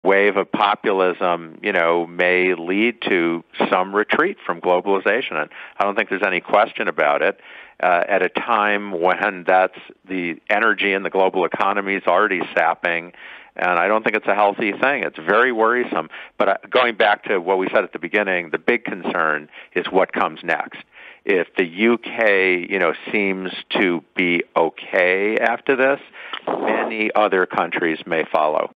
wave of populism, may lead to some retreat from globalization. And I don't think there's any question about it. At a time when that's the energy in the global economy is already sapping, and I don't think it's a healthy thing. It's very worrisome. But going back to what we said at the beginning, the big concern is what comes next. If the UK, seems to be okay after this, many other countries may follow.